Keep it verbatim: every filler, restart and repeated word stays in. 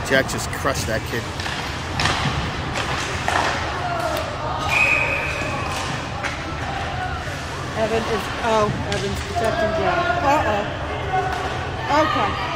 Jack just crushed that kid. Evan is, oh, Evan's protecting Jack. Uh-oh. Okay.